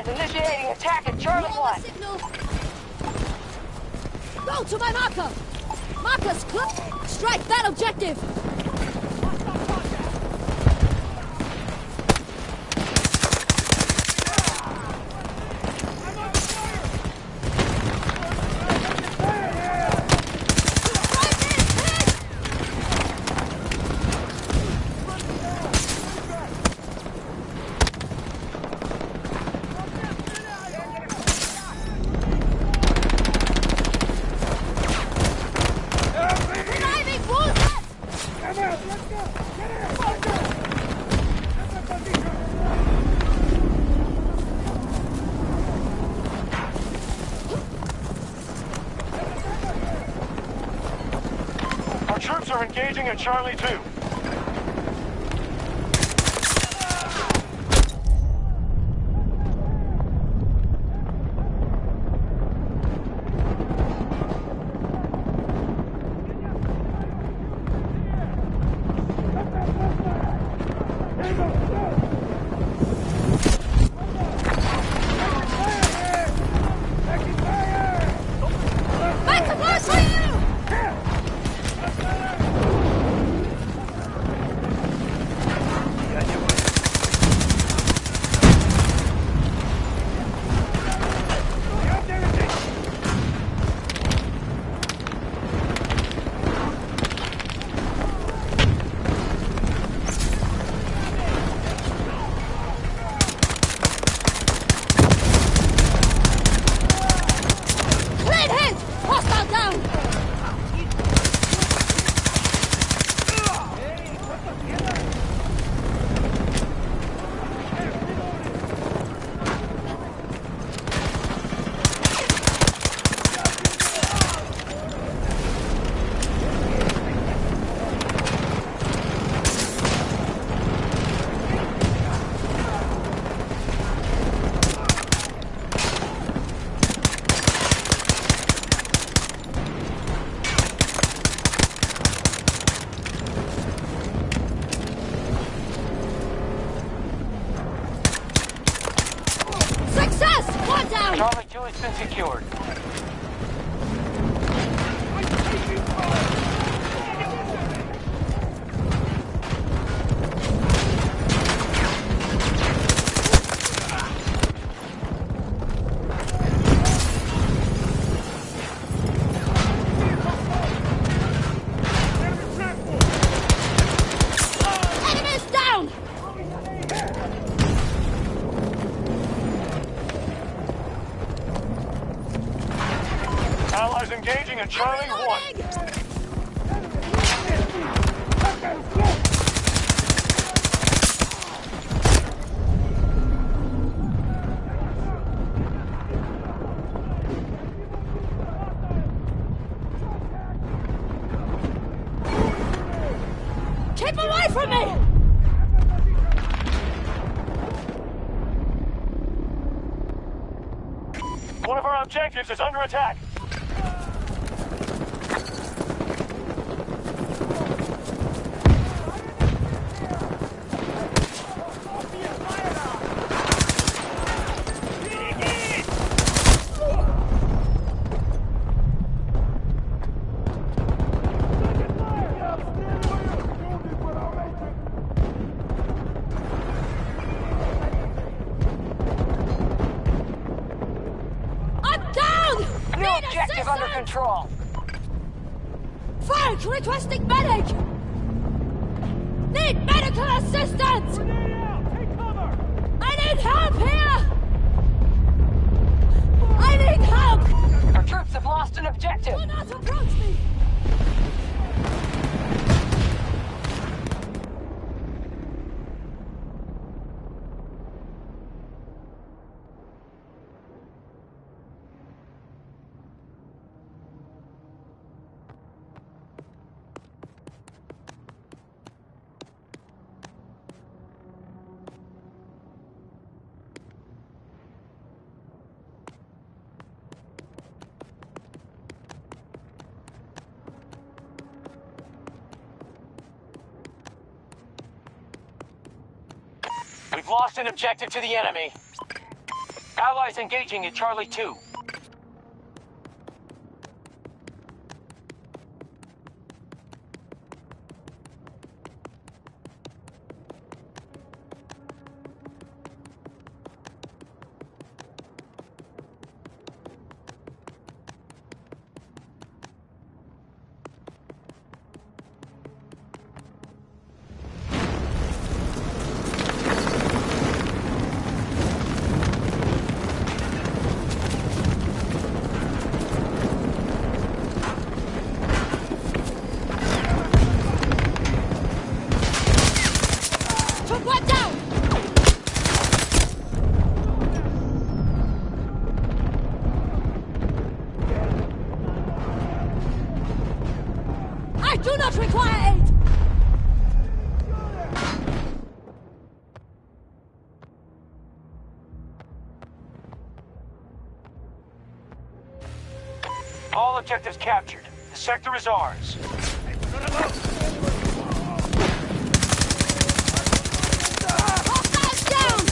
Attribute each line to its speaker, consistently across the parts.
Speaker 1: Initiating attack at Charlie 1.
Speaker 2: Signal. Go to my marker! Marker's close! Strike that objective!
Speaker 3: Troops are engaging at Charlie 2. Charlie 2 has been secured. Allies engaging at Charlie 1.
Speaker 2: Keep away from me!
Speaker 3: One of our objectives is under attack.
Speaker 1: Objective under control.
Speaker 2: Frank, requesting medic! Need medical assistance!
Speaker 3: Take cover!
Speaker 2: I need help here! I need help!
Speaker 1: Our troops have lost an objective.
Speaker 2: Do not approach me!
Speaker 3: We've lost an objective to the enemy.
Speaker 4: Allies engaging at Charlie 2.
Speaker 2: Took one down! I do not require aid!
Speaker 4: All objectives captured. The sector is ours.
Speaker 2: Hostiles down!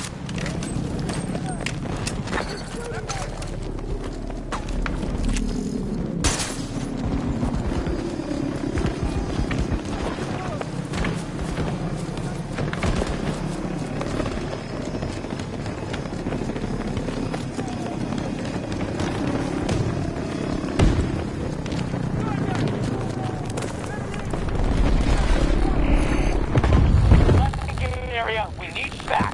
Speaker 4: Area, we need back.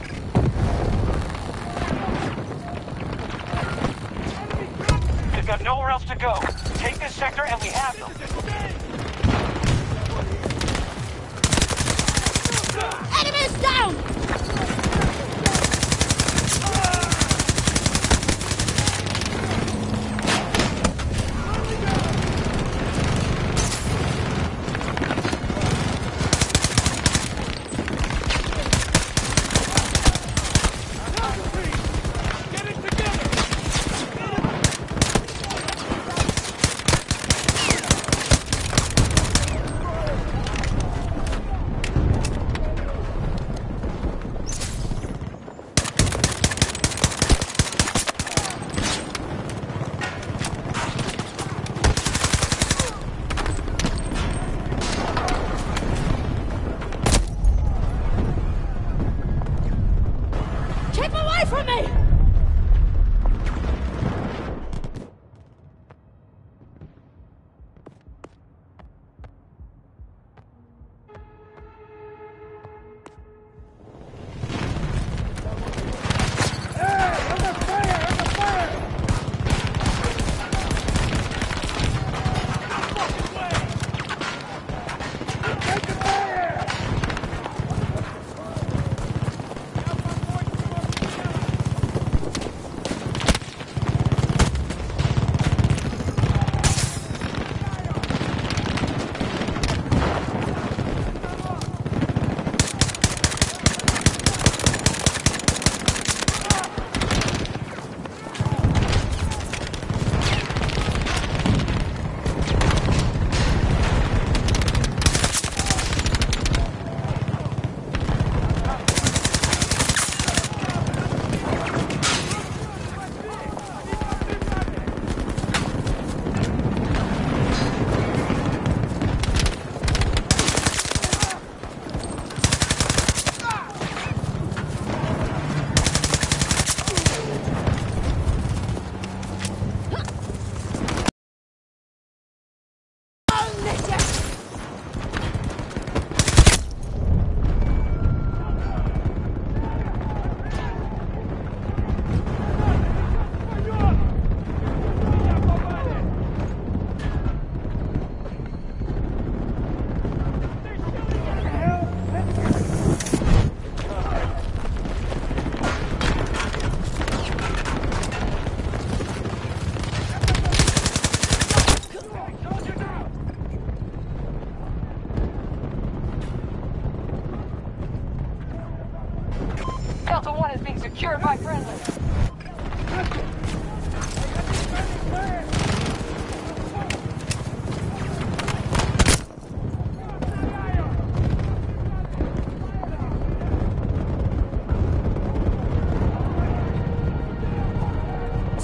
Speaker 4: They've got nowhere else to go. Take this sector and we have them.
Speaker 2: Enemies down!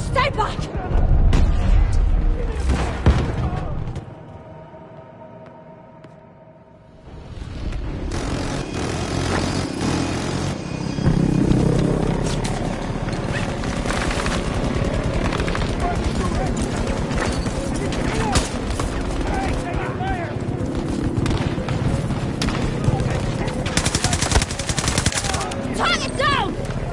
Speaker 2: Stay back! Target down!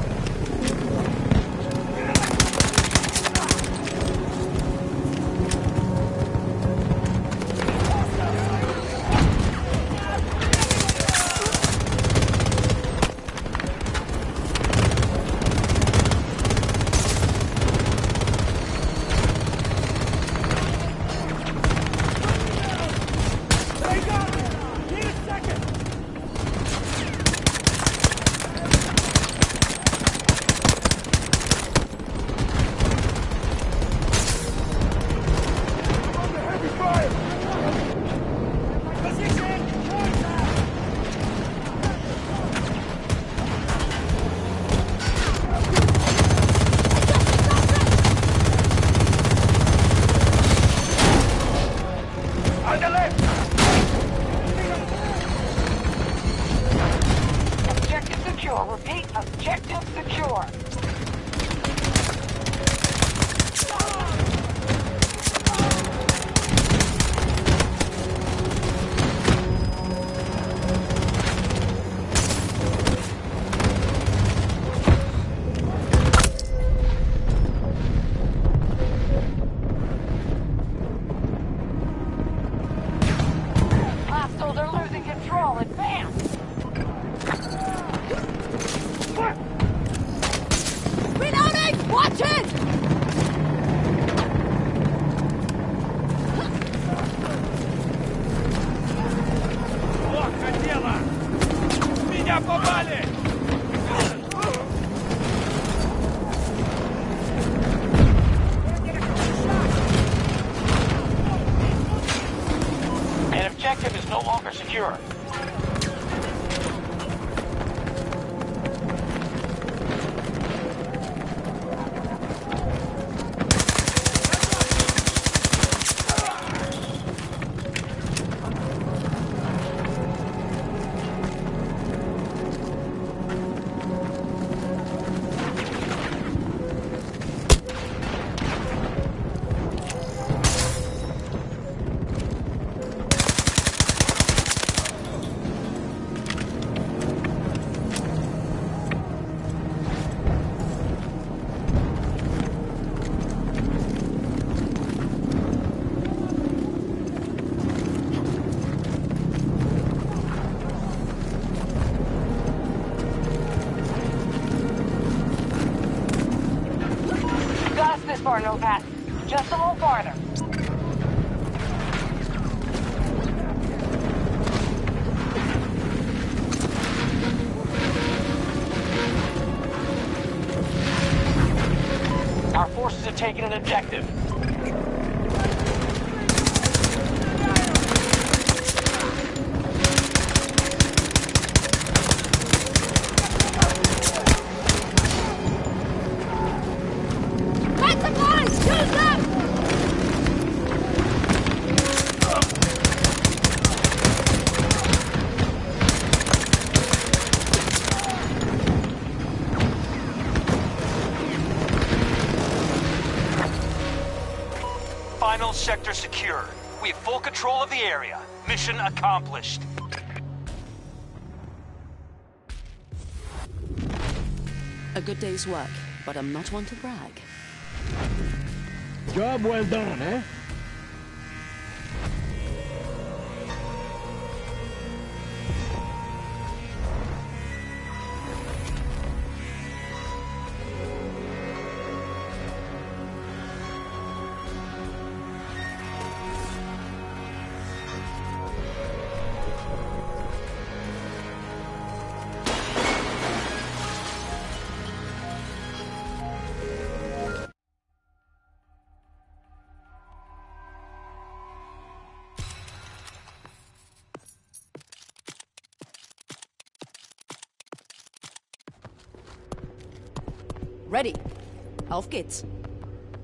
Speaker 3: On the left!
Speaker 1: Objective secure. Repeat, objective secure. Hostiles are losing control. Advance!
Speaker 2: Reloading! Watch it!
Speaker 3: Плохо дело! Меня попали!
Speaker 4: An objective is no longer secure.
Speaker 1: You got us this far, Nopat. Just a little farther.
Speaker 4: Our forces have taken an objective.
Speaker 2: Light supplies! Use them!
Speaker 4: Final sector secure. We have full control of the area. Mission accomplished.
Speaker 5: A good day's work, but I'm not one to brag.
Speaker 6: Job well done, eh?
Speaker 5: Ready. Auf geht's.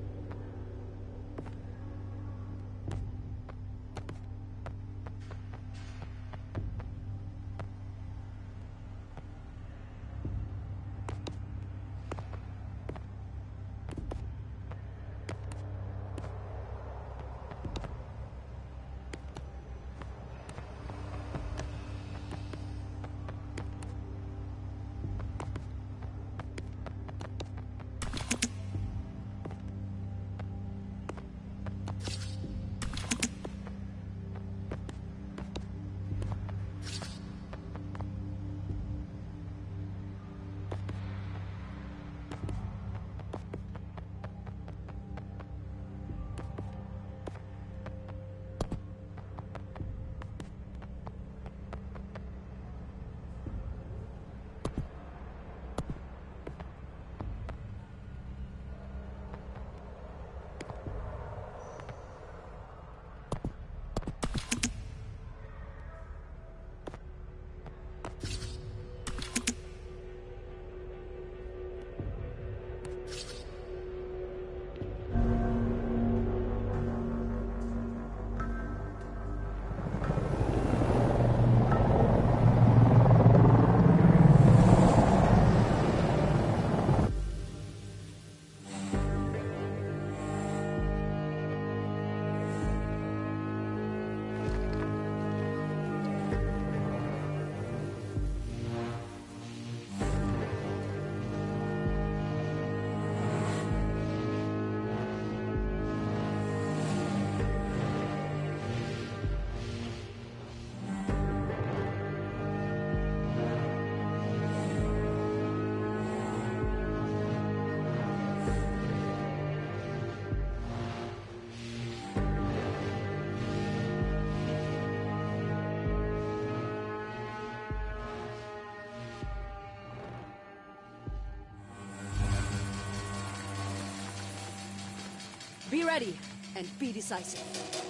Speaker 2: Be ready, and be decisive.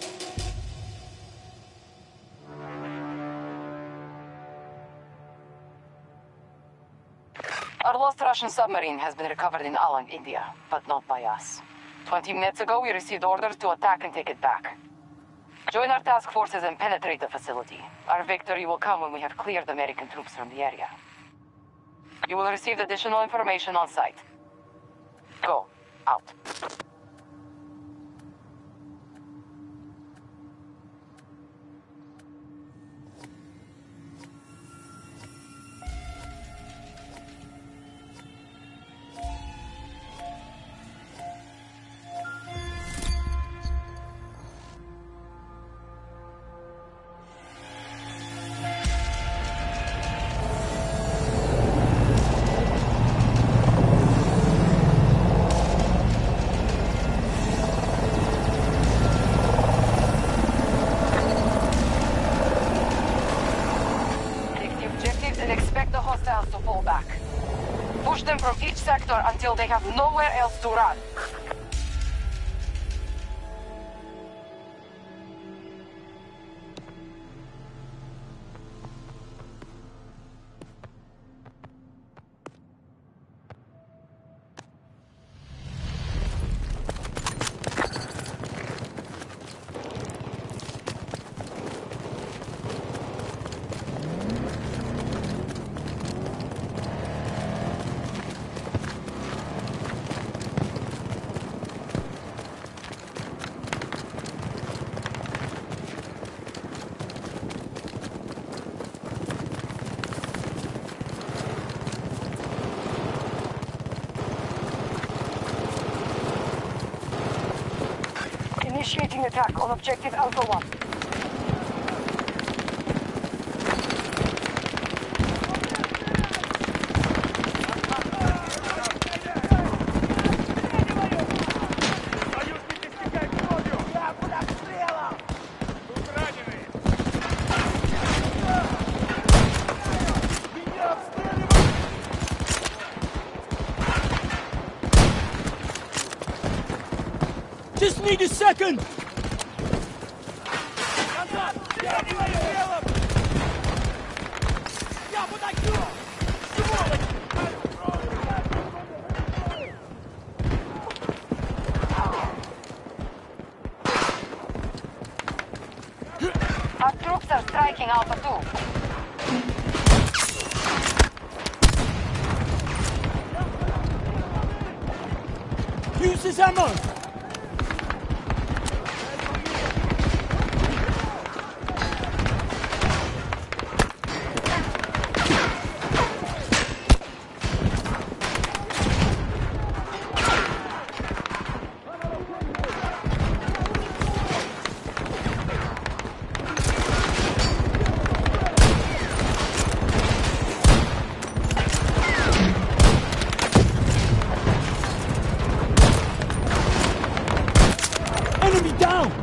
Speaker 1: Our lost Russian submarine has been recovered in Alang, India, but not by us. 20 minutes ago, we received orders to attack and take it back. Join our task forces and penetrate the facility. Our victory will come when we have cleared American troops from the area. You will receive additional information on site. Go. Out. To pull back. Push them from each sector until they have nowhere else to run. Initiating attack on objective Alpha 1.
Speaker 6: Just need a second!
Speaker 1: Our troops are striking Alpha 2.
Speaker 6: Use this ammo! Enemy down!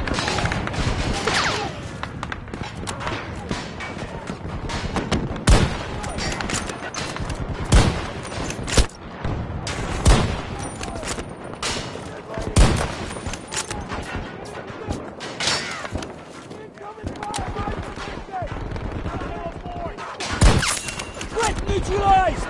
Speaker 6: Threat neutralized!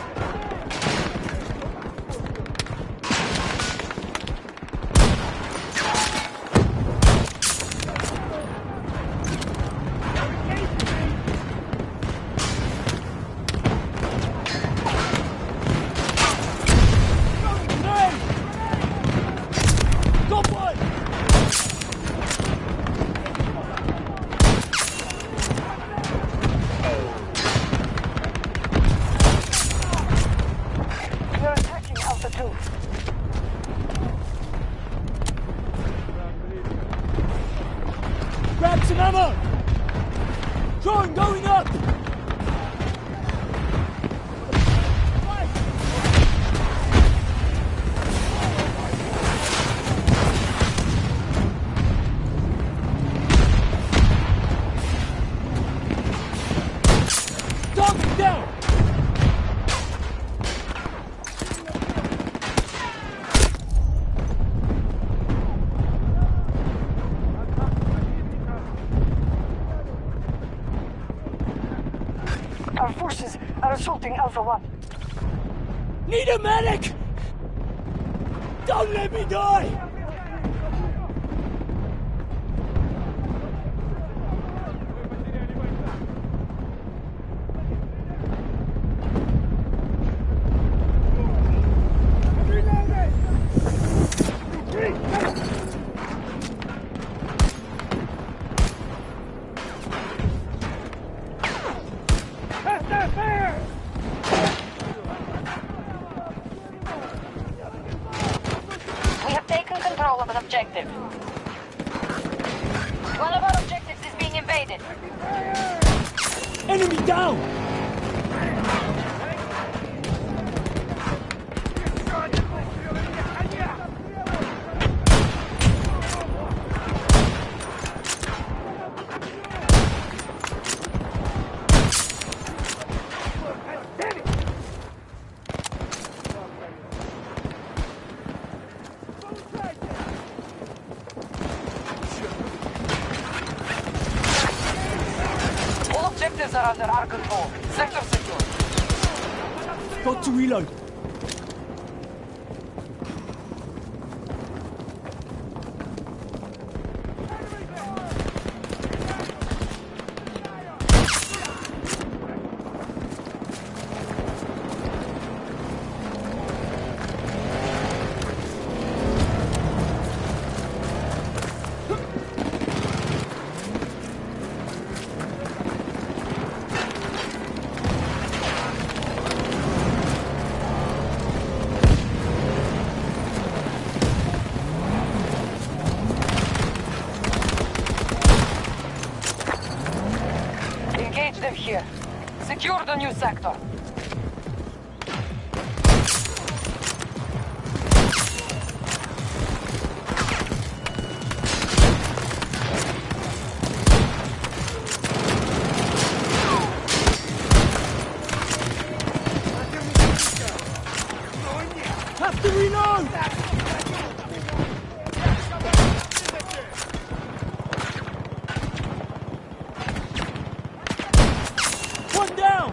Speaker 1: Parachuting Alpha 1.
Speaker 6: Need a medic! Don't let me die!
Speaker 1: We have taken control of an objective. One of our objectives is being invaded.
Speaker 6: Enemy down!
Speaker 1: All objectives are under our control. Sector secure.
Speaker 6: Got to reload.
Speaker 1: Engage them here. Secure the new sector.
Speaker 6: Have to reload! One down!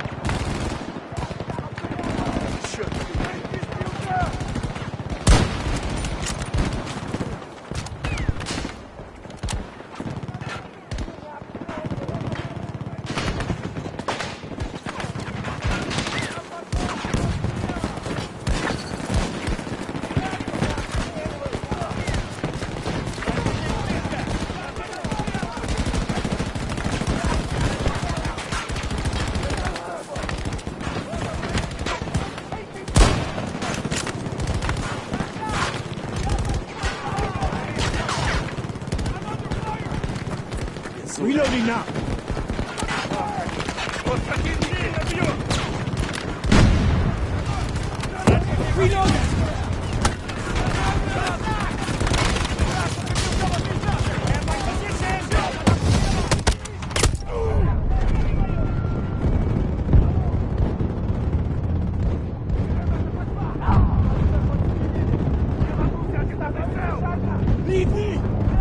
Speaker 6: Reloading now! Reloading! Leave me!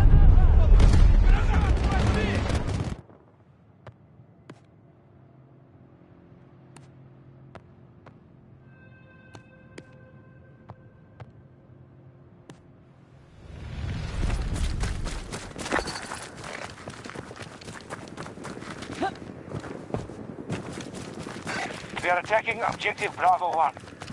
Speaker 4: They are attacking objective Bravo 1.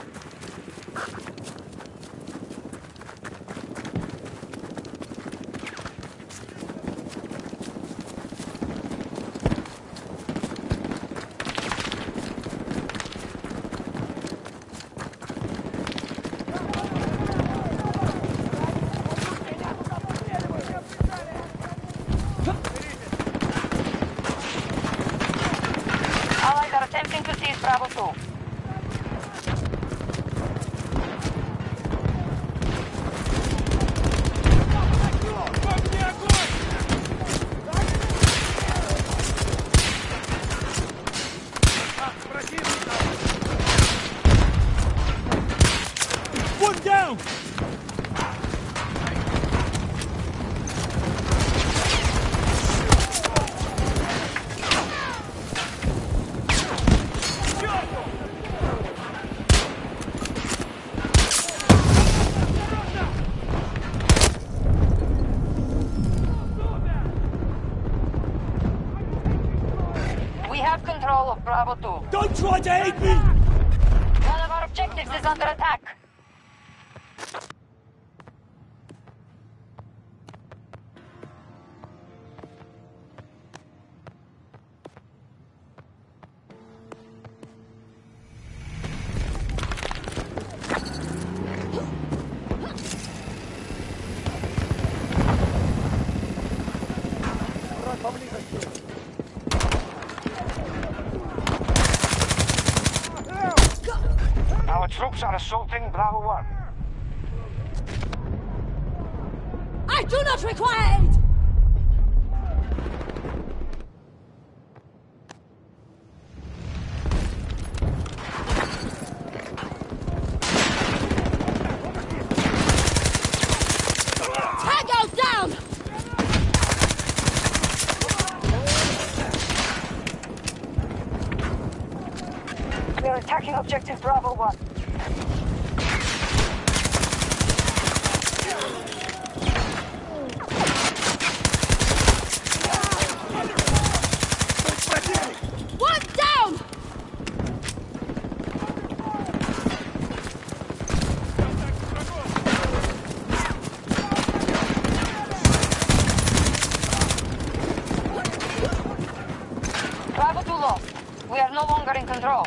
Speaker 1: Allies are attempting to seize Bravo 2.
Speaker 6: One down!
Speaker 1: control of Bravo 2.
Speaker 6: Don't try to aid me!
Speaker 1: One of our objectives is under attack.
Speaker 4: Our troops are assaulting Bravo 1.
Speaker 2: I do not require aid! Tango's down!
Speaker 1: We are attacking objective Bravo 1.
Speaker 2: One down!
Speaker 1: Bravo 2 lost. We are no longer in control.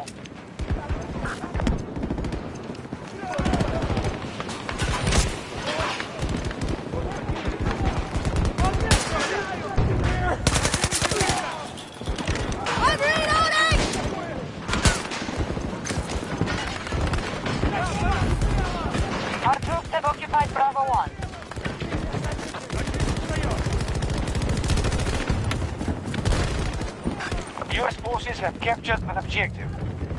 Speaker 2: I'm reloading!
Speaker 1: Our troops have occupied Bravo 1.
Speaker 4: US forces have captured an objective.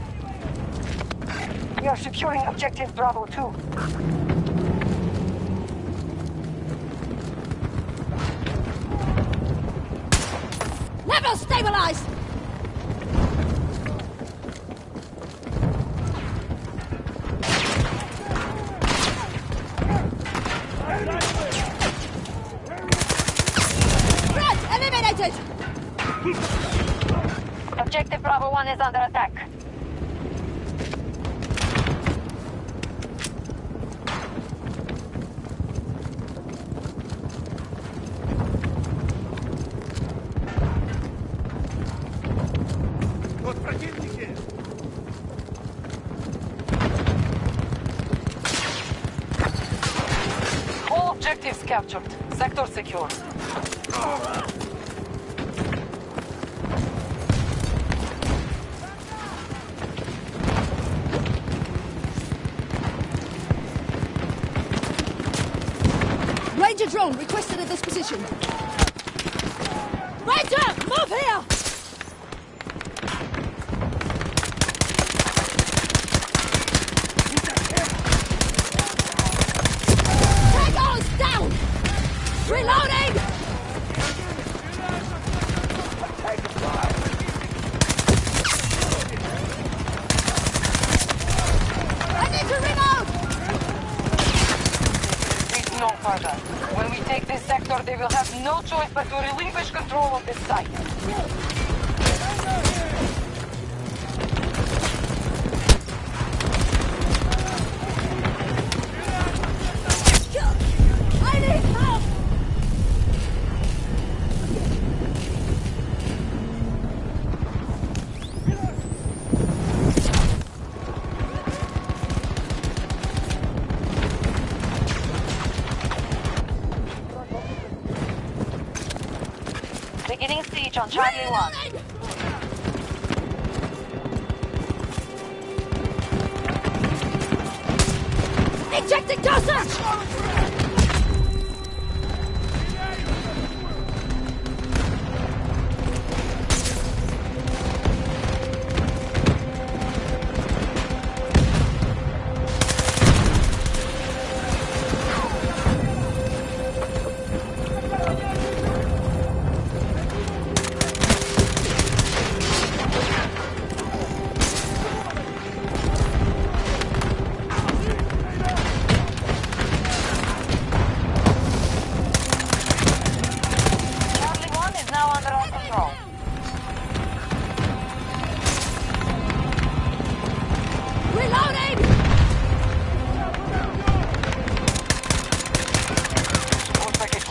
Speaker 1: We are securing objective Bravo 2.
Speaker 2: Level stabilized! Front eliminated!
Speaker 1: Objective Bravo 1 is under attack. All objectives captured. Sector secure.
Speaker 2: Ranger drone requested at this position. Ranger, move here! Tango's down! Reloading! I need to reload!
Speaker 1: Reach no further. When we take this sector, they will have no choice but to relinquish control of this site.
Speaker 2: I need help!
Speaker 1: Beginning siege on Charlie 1.
Speaker 2: Ejecting dosage!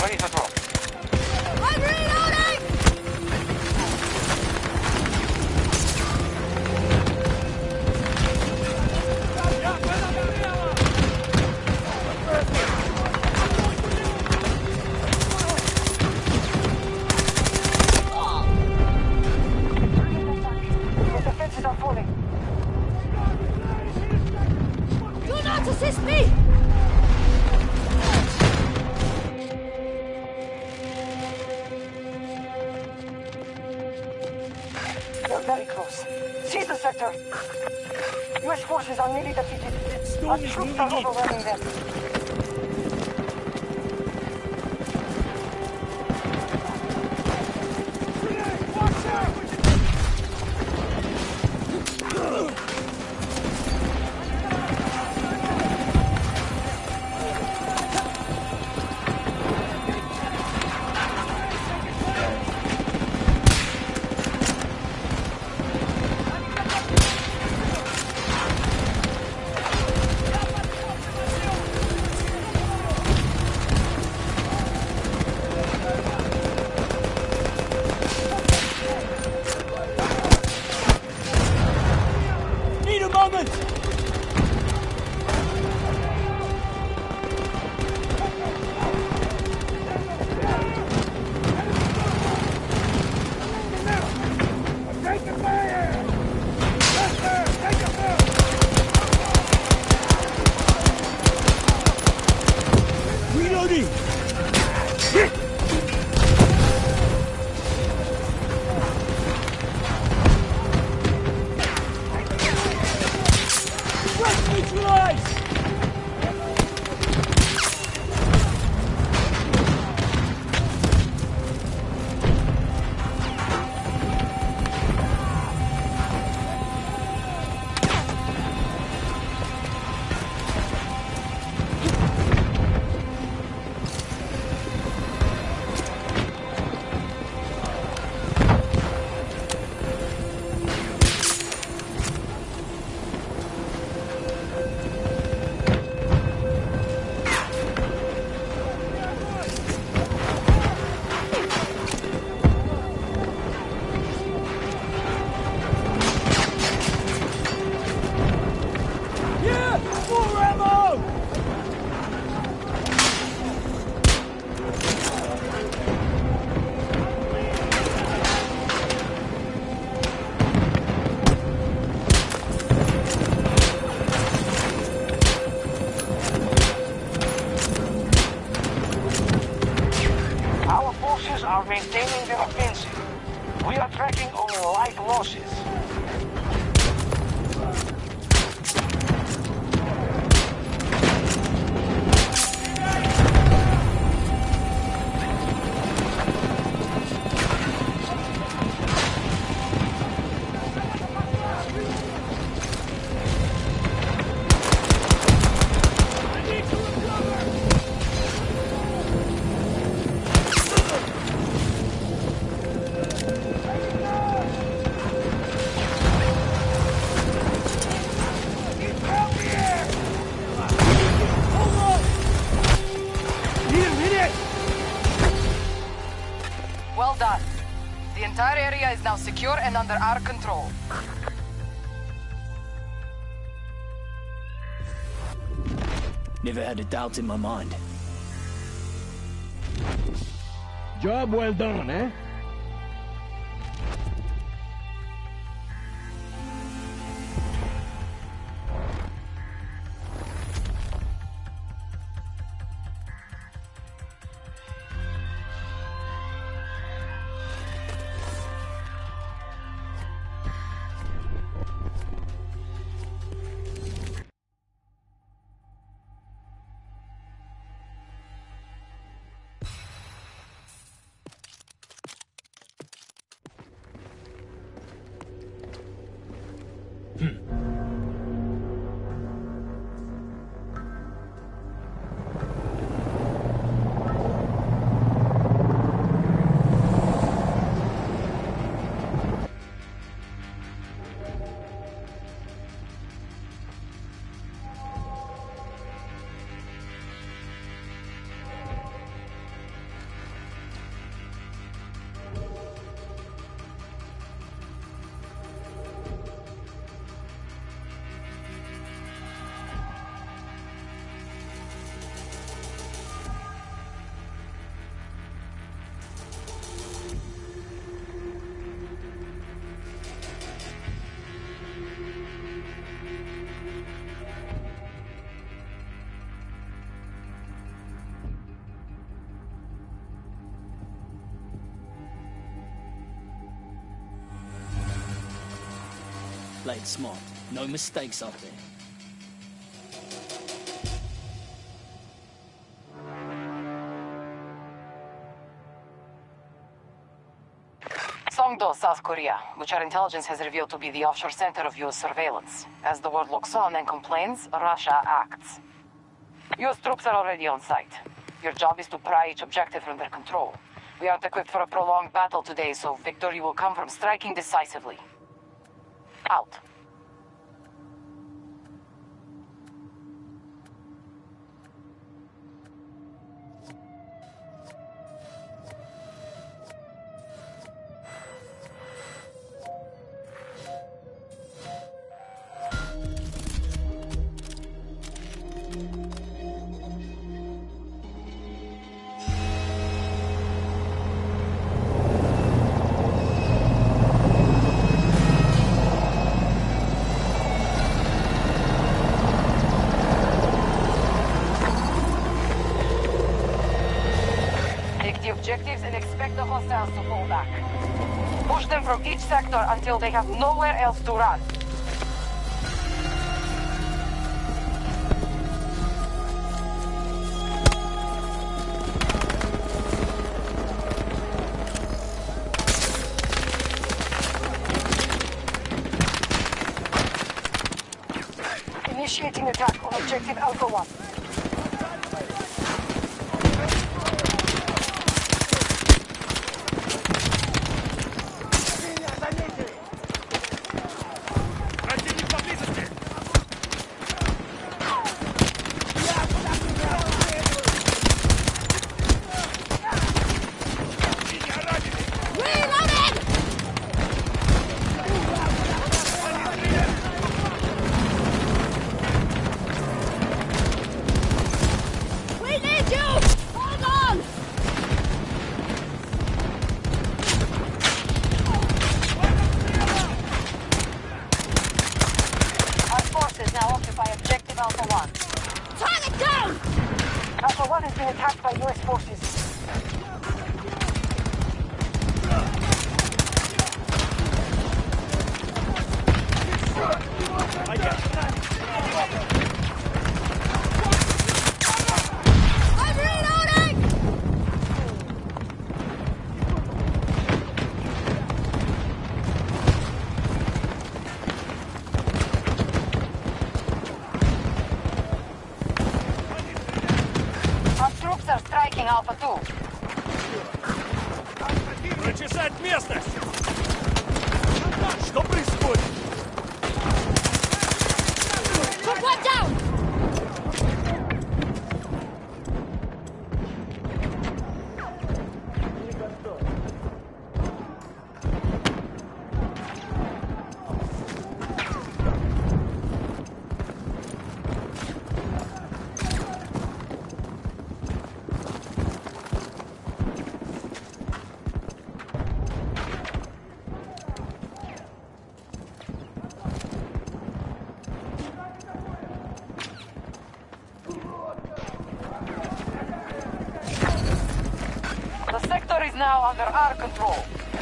Speaker 4: Ready to drop.
Speaker 2: I'm reloading!
Speaker 1: The defenses are falling.
Speaker 2: Do not assist me!
Speaker 1: They're very close. Seize the sector. U.S. forces are nearly defeated. Our
Speaker 6: Storm is
Speaker 1: troops are
Speaker 6: moving in.
Speaker 1: overwhelming them.
Speaker 6: Need a moment! Reloading! Threat neutralized! Yeah! More ammo!
Speaker 4: Our forces are maintaining their offensive. We are tracking only light losses.
Speaker 1: Well done. The entire area is now secure and under our control.
Speaker 7: Never had a doubt in my mind.
Speaker 6: Job well done, eh?
Speaker 7: Play it smart. No mistakes out there.
Speaker 1: Songdo, South Korea, which our intelligence has revealed to be the offshore center of U.S. surveillance. As the world looks on and complains, Russia acts. U.S. troops are already on site. Your job is to pry each objective from their control. We aren't equipped for a prolonged battle today, so victory will come from striking decisively. Out. The objectives and expect the hostiles to pull back. Push them from each sector until they have nowhere else to run. Initiating attack on objective Alpha 1. Now occupy objective Alpha 1.
Speaker 2: Target down!
Speaker 1: Alpha 1 is being attacked by U.S. forces.
Speaker 2: I'm reloading!
Speaker 1: Our troops are striking Alpha 2.
Speaker 3: Прочесать местность! Что происходит?
Speaker 2: Put one down!
Speaker 1: The sector is now under our control.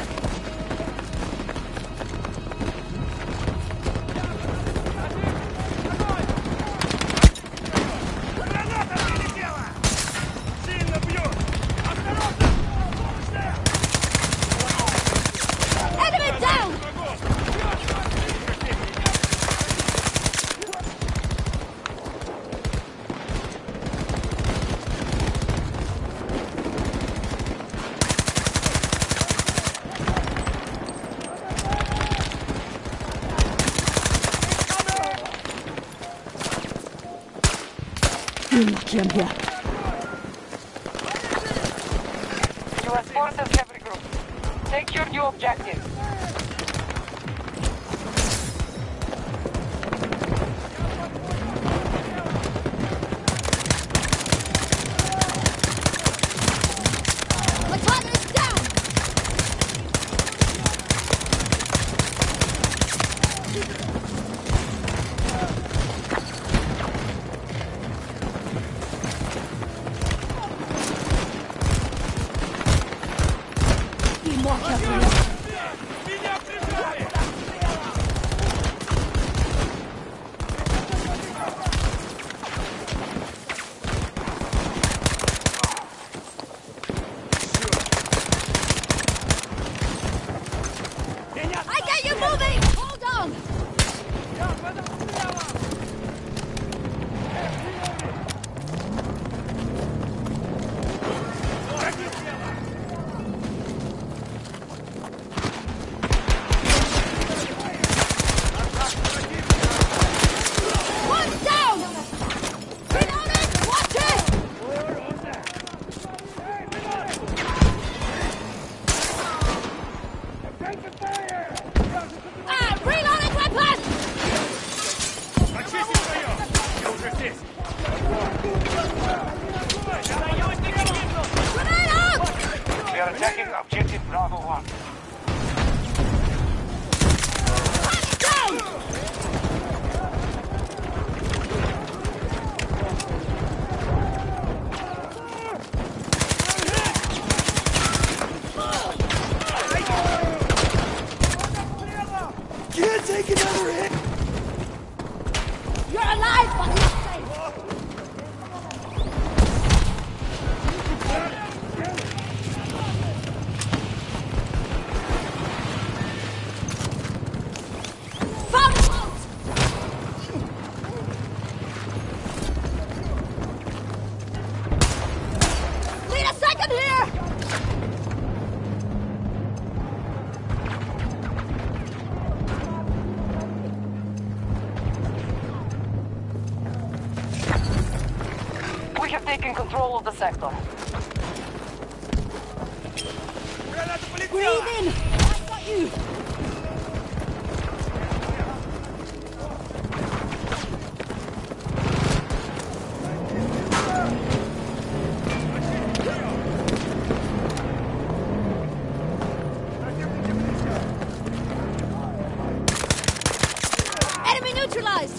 Speaker 3: Граната прилетела! Сильно бьет! Осторожно!
Speaker 2: Enemy down!
Speaker 1: U.S. forces have regrouped. Take your new objective.
Speaker 2: My target is down!
Speaker 3: Меня
Speaker 1: taking control of the sector.
Speaker 2: Breathe in! I've got you! Enemy neutralized!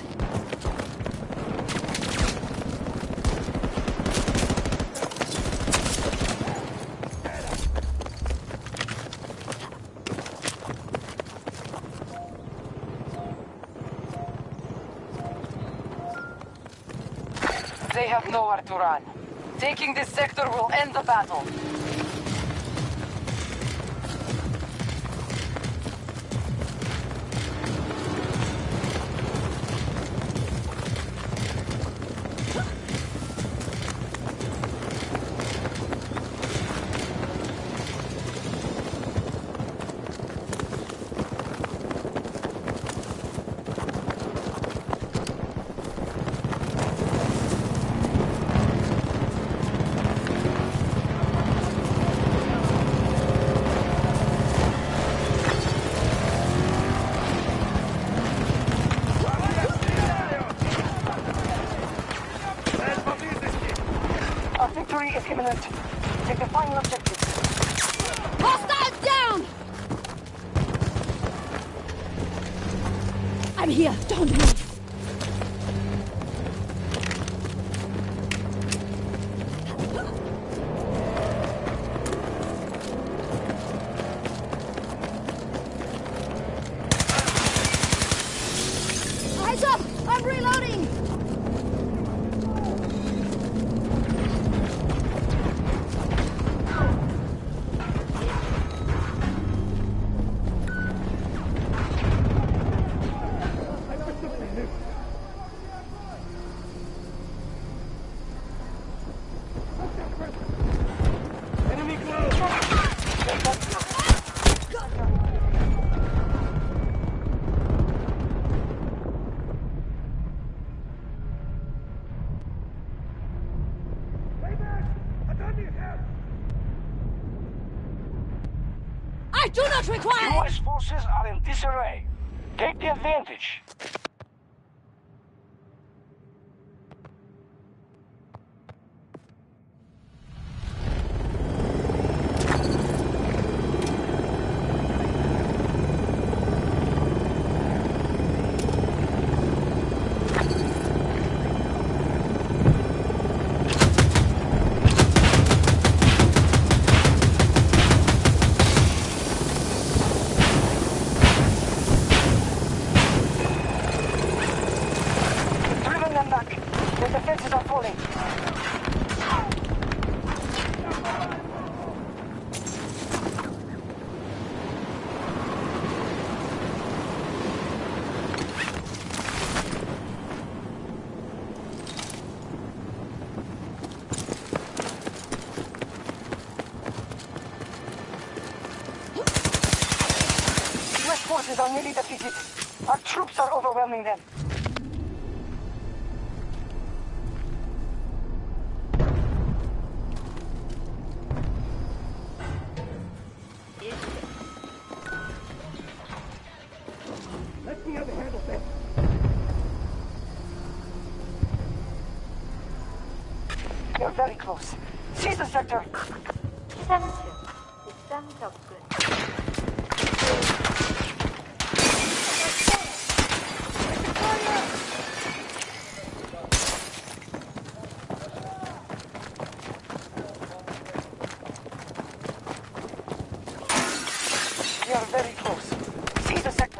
Speaker 1: They have nowhere to run. Taking this sector will end the battle.
Speaker 4: Our victory is imminent. Take the final objective.
Speaker 2: Hostiles down! I'm here. Don't move. Eyes up! I'm reloading!
Speaker 4: Enemy close.
Speaker 2: I do not require...
Speaker 4: US forces are in disarray. Take the advantage. Driven them back. The defenses are falling. US forces are nearly defeated. Our troops are overwhelming them. Let me have a handle them. You're very close. Seize the sector.
Speaker 8: Systems upgrade.
Speaker 4: You're very close. Seize the sector.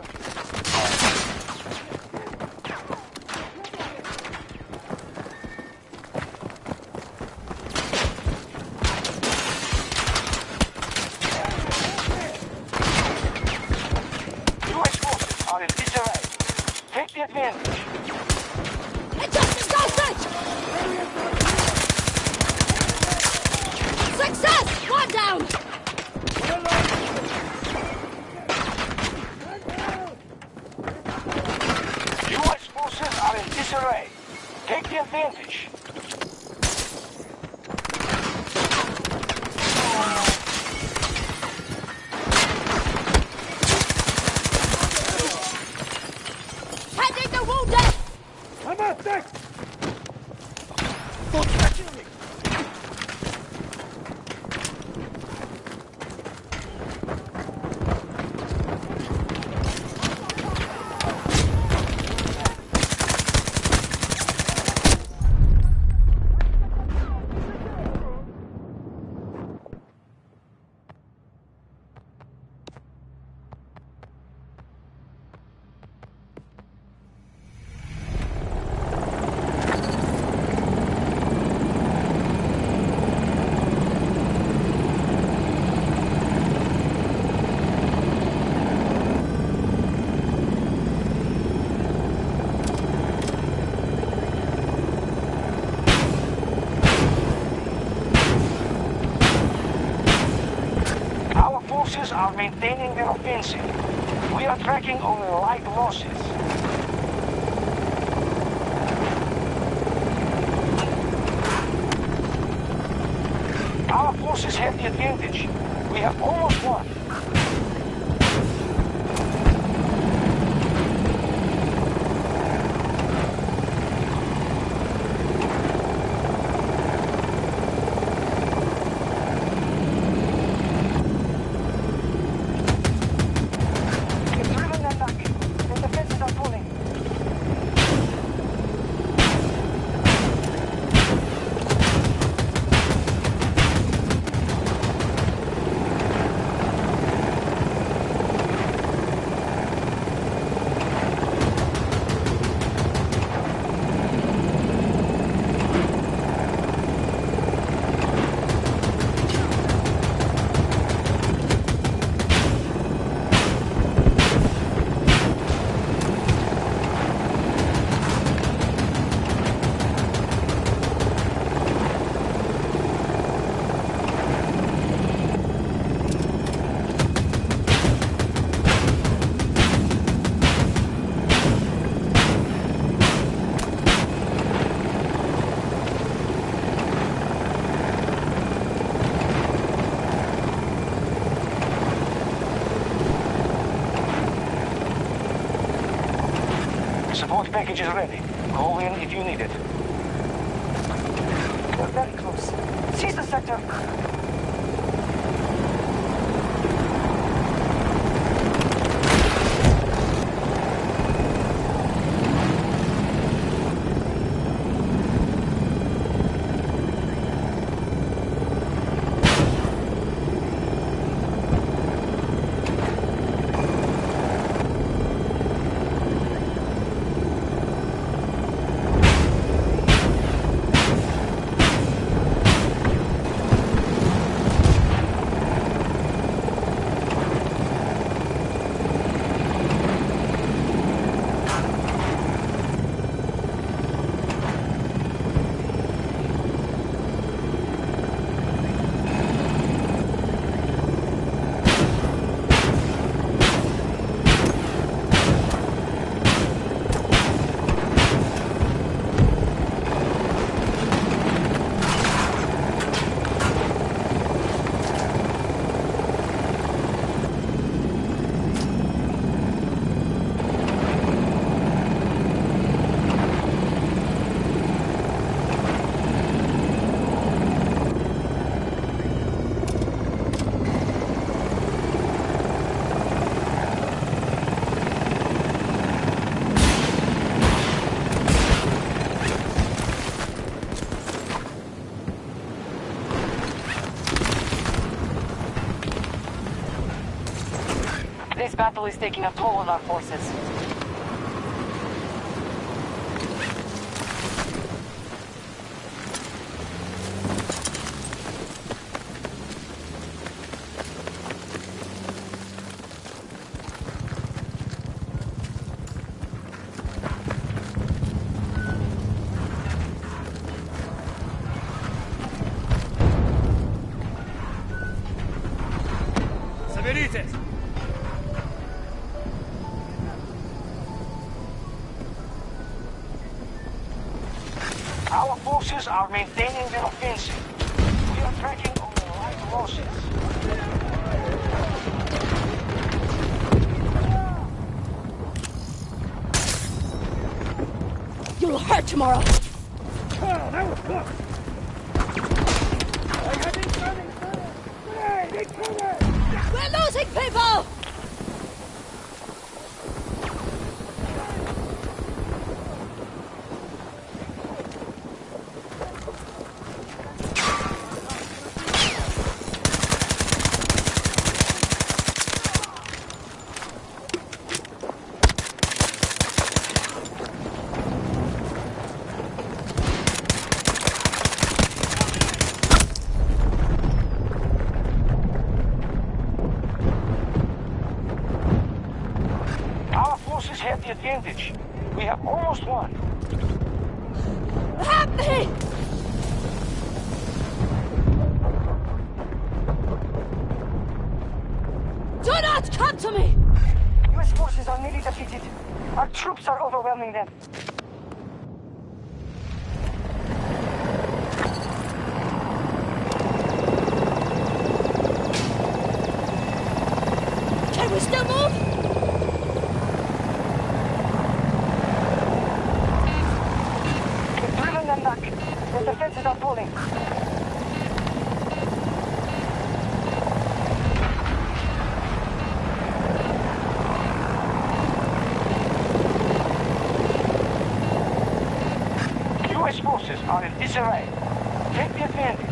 Speaker 4: US forces are in disarray. Take the advantage.
Speaker 2: Adjusting dosage! Success! One down!
Speaker 4: US forces are in disarray. Take the advantage. are maintaining their offensive. We are tracking only light losses. Our forces have the advantage. We have almost won. Support package is ready. Call in if you need it. We're very close. Seize the sector.
Speaker 1: This battle is taking a toll on our forces.
Speaker 6: Соберитесь!
Speaker 4: Our forces are maintaining their offensive. We are tracking only light losses.
Speaker 2: You'll hurt tomorrow.
Speaker 6: Oh, that was close! I have incoming! Hey, incoming!
Speaker 2: We're losing people!
Speaker 4: Have the advantage. We have almost won.
Speaker 2: Help me! Guards, come to me!
Speaker 4: U.S. forces are nearly defeated. Our troops are overwhelming them.
Speaker 2: Can we still move?
Speaker 4: We've driven them back. Their defenses are falling. U.S. forces are in disarray. Take the advantage.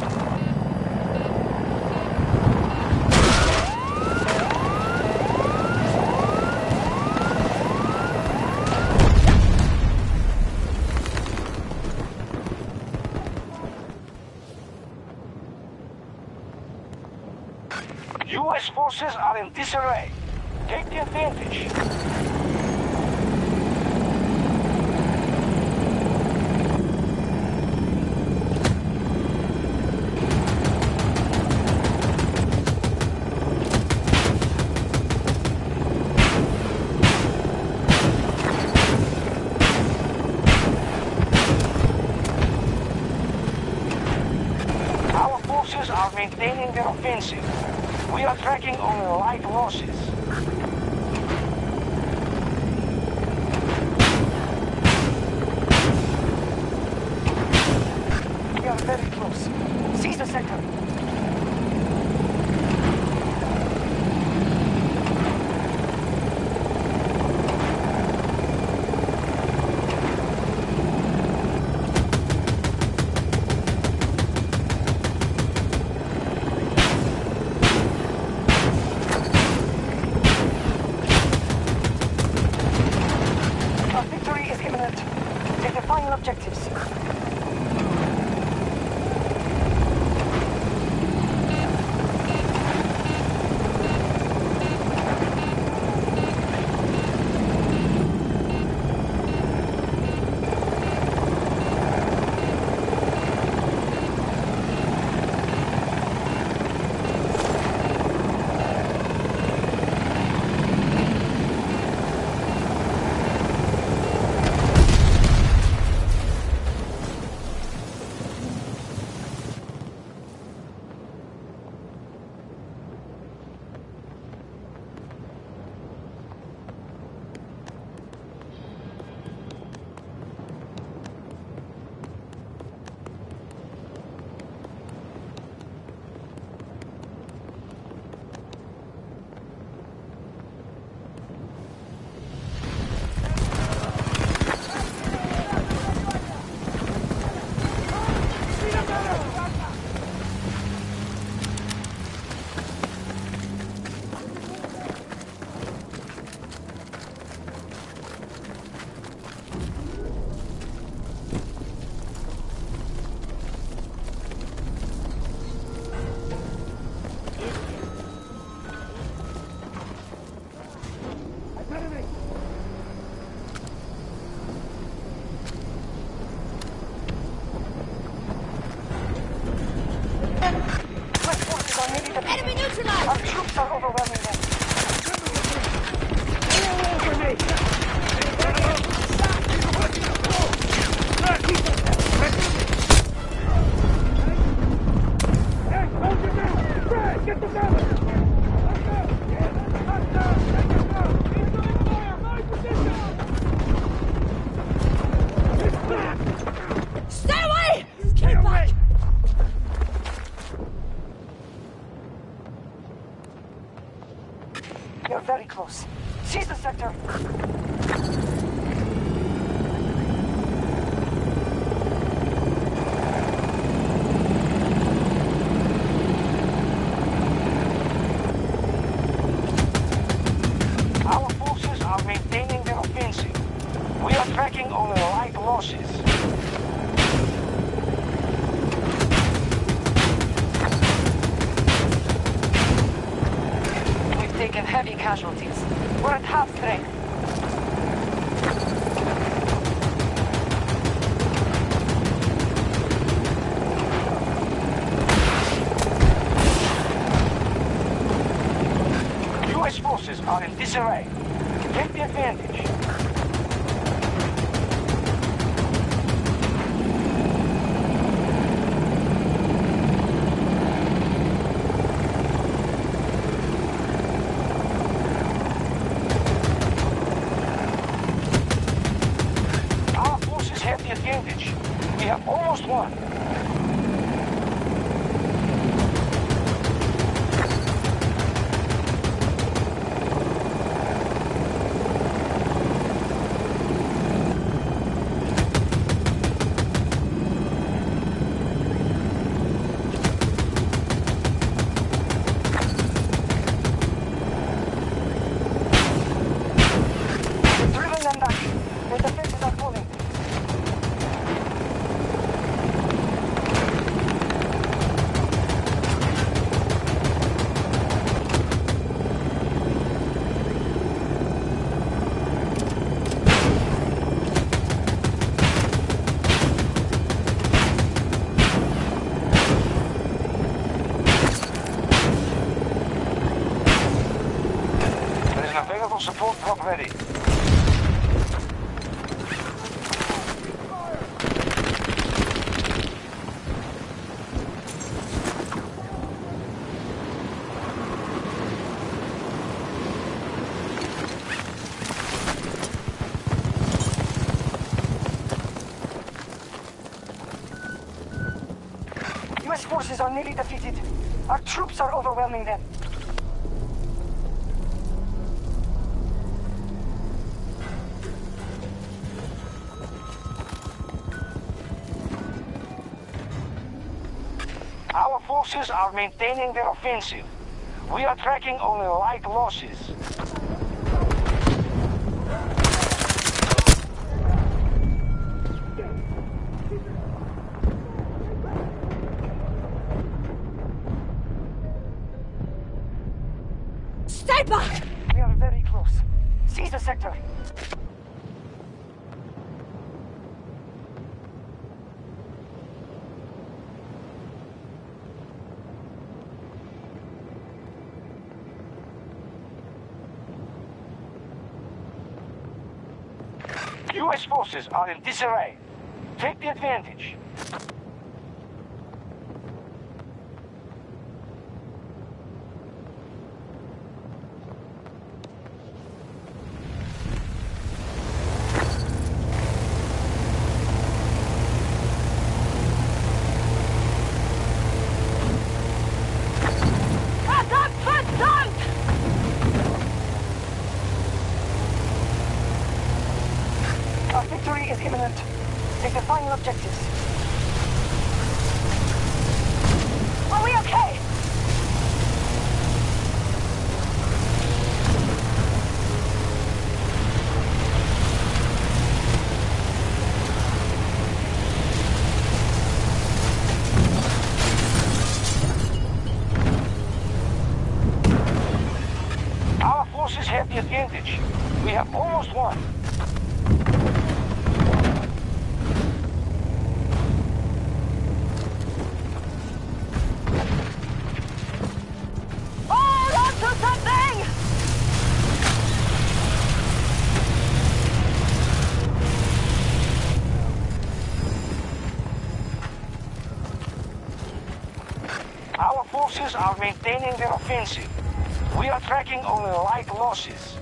Speaker 4: U.S. forces are in disarray. Take the advantage. Our forces are maintaining their offensive. We are tracking only light losses. We are very close. Seize the sector. Our victory is imminent. Take the final objectives. U.S. forces are nearly defeated.
Speaker 2: Enemy neutralized!
Speaker 4: Our troops are overwhelming them.
Speaker 6: Get the gun!
Speaker 2: Stay away! Keep back!
Speaker 4: You're very close. Seize the sector. Our forces are maintaining their offensive. We are tracking only light losses.
Speaker 1: We've taken heavy casualties. We're at half strength.
Speaker 4: disarray. Take the advantage. Our forces have the advantage. We have almost won. Support drop ready. US forces are nearly defeated. Our troops are overwhelming them. Our forces are maintaining their offensive. We are tracking only light losses.
Speaker 2: Stay back!
Speaker 4: We are very close. Seize the sector. US forces are in disarray. Take the advantage. Our victory is imminent. Take the final objectives. Are we okay? Our forces have the advantage. We have almost won. Our forces are maintaining their offensive. We are tracking only light losses.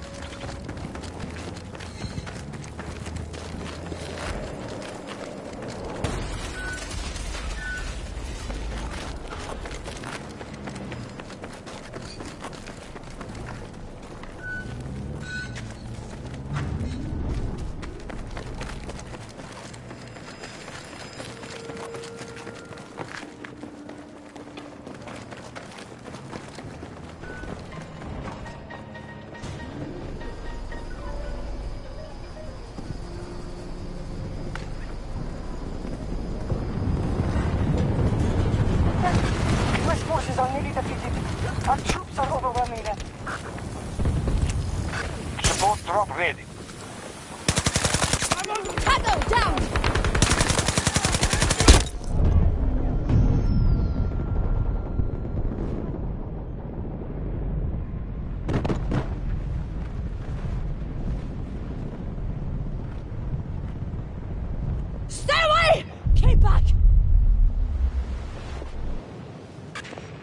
Speaker 4: Forces are nearly defeated. Our troops are overwhelming them. Support drop ready.
Speaker 2: Tango down!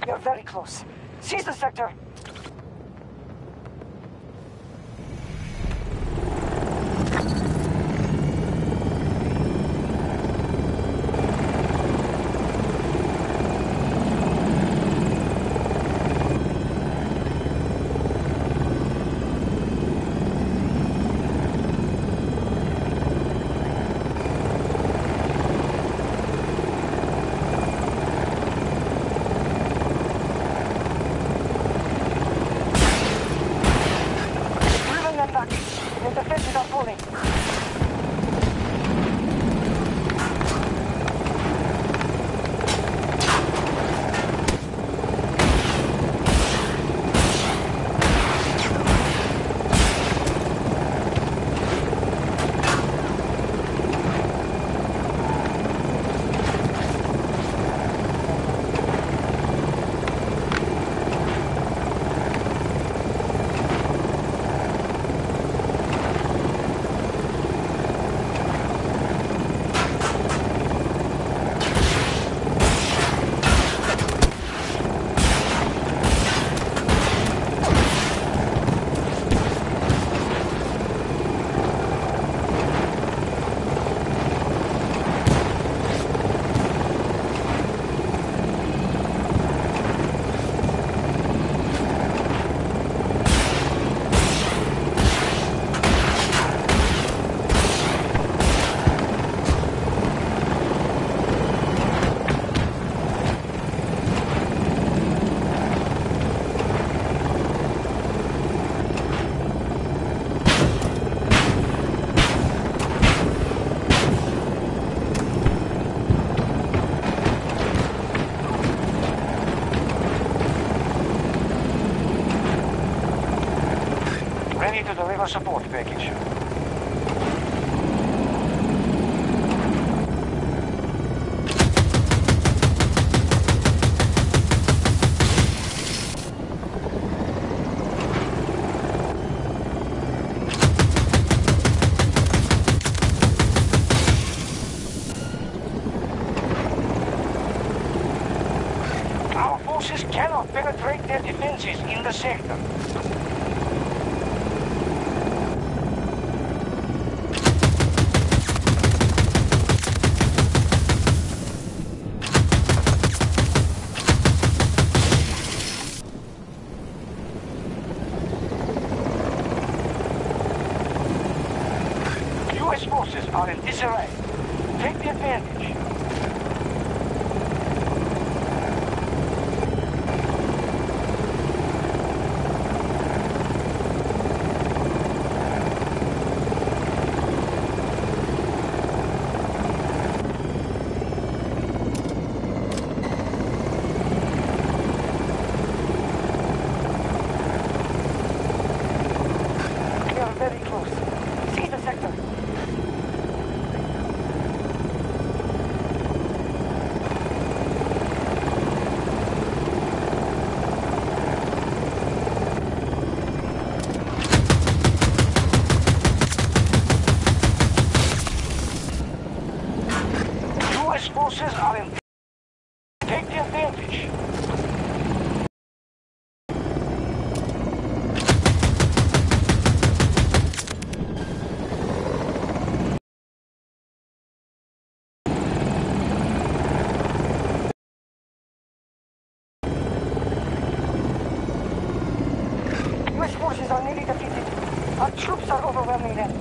Speaker 4: We are very close. Seize the sector. The defenses are falling. Ready to deliver support package. Our forces cannot penetrate their defenses in the sector. US forces are in disarray. Take the advantage. We are very close. Seize the sector. US forces are in. Take the advantage. US forces are nearly defeated. Our troops are overwhelming them.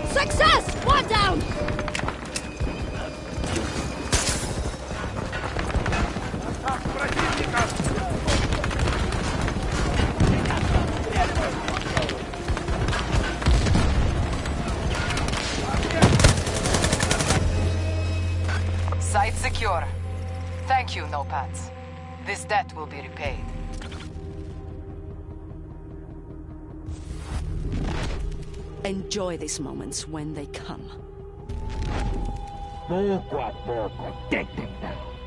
Speaker 2: Success! One down!
Speaker 1: Site secure. Thank you, Nopats. This debt will be repaid.
Speaker 5: Enjoy these moments when they come.
Speaker 6: Poco a poco, detective.